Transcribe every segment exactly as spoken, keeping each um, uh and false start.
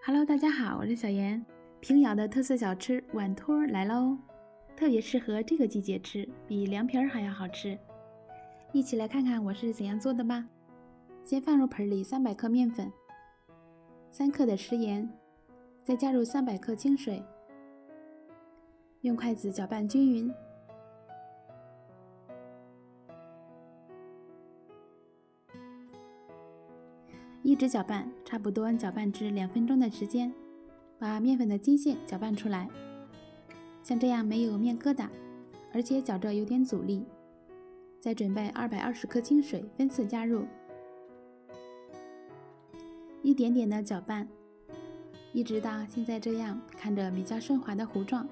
Hello， 大家好，我是小妍。平遥的特色小吃碗托来喽，特别适合这个季节吃，比凉皮儿还要好吃。一起来看看我是怎样做的吧。先放入盆里三百克面粉，三克的食盐，再加入三百克清水，用筷子搅拌均匀。一直搅拌，差不多搅拌至两分钟的时间，把面粉的筋线搅拌出来，像这样没有面疙瘩，而且搅着有点阻力。再准备二百二十克清水，分次加入，一点点的搅拌，一直到现在这样看着比较顺滑的糊状。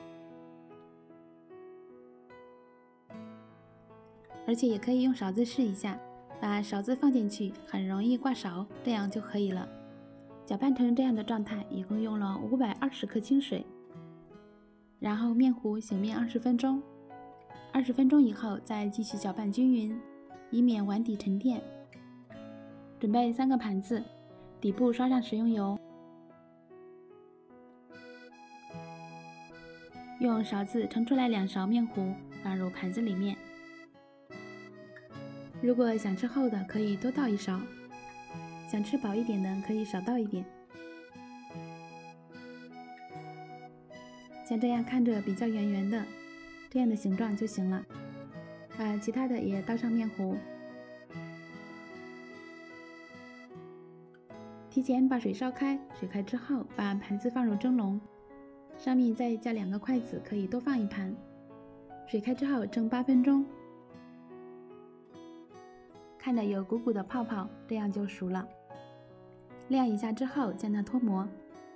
而且也可以用勺子试一下。把勺子放进去，很容易挂勺，这样就可以了。搅拌成这样的状态，一共用了五百二十克清水。然后面糊醒面二十分钟，二十分钟以后再继续搅拌均匀，以免碗底沉淀。准备三个盘子，底部刷上食用油，用勺子盛出来两勺面糊，放入盘子里面。如果想吃厚的，可以多倒一勺；想吃薄一点的，可以少倒一点。像这样看着比较圆圆的，这样的形状就行了。把其他的也倒上面糊，提前把水烧开，水开之后，把盘子放入蒸笼，上面再加两个筷子，可以多放一盘。水开之后蒸八分钟。看着有鼓鼓的泡泡，这样就熟了。晾一下之后，将它脱模。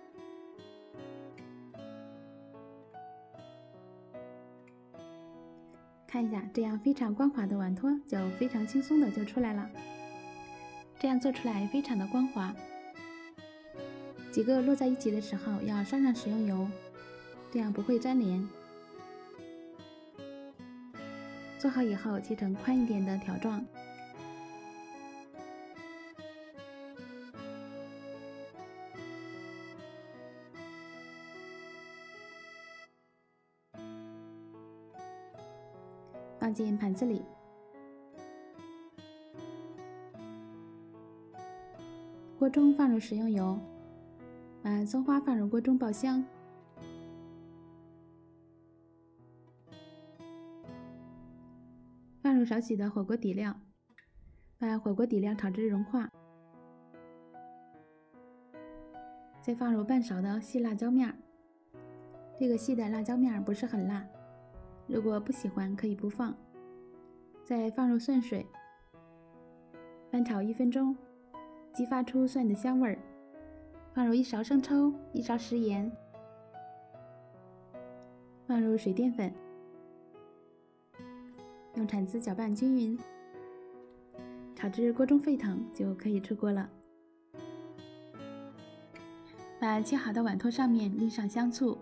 看一下，这样非常光滑的碗托就非常轻松的就出来了。这样做出来非常的光滑。几个摞在一起的时候要刷上食用油，这样不会粘连。做好以后切成宽一点的条状。放进盘子里，锅中放入食用油，把松花放入锅中爆香，放入少许的火锅底料，把火锅底料炒至融化，再放入半勺的细辣椒面，这个细的辣椒面不是很辣。如果不喜欢可以不放，再放入蒜水，翻炒一分钟，激发出蒜的香味儿。放入一勺生抽，一勺食盐，放入水淀粉，用铲子搅拌均匀，炒至锅中沸腾就可以出锅了。把切好的碗托上面淋上香醋。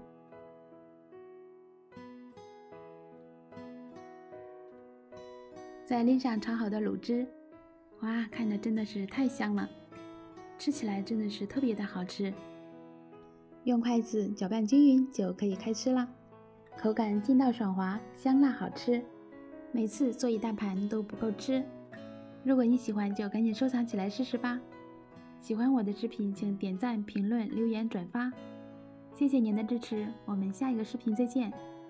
再淋上炒好的卤汁，哇，看着真的是太香了，吃起来真的是特别的好吃。用筷子搅拌均匀就可以开吃了，口感劲道爽滑，香辣好吃，每次做一大盘都不够吃。如果你喜欢就赶紧收藏起来试试吧。喜欢我的视频请点赞、评论、留言、转发，谢谢您的支持，我们下一个视频再见。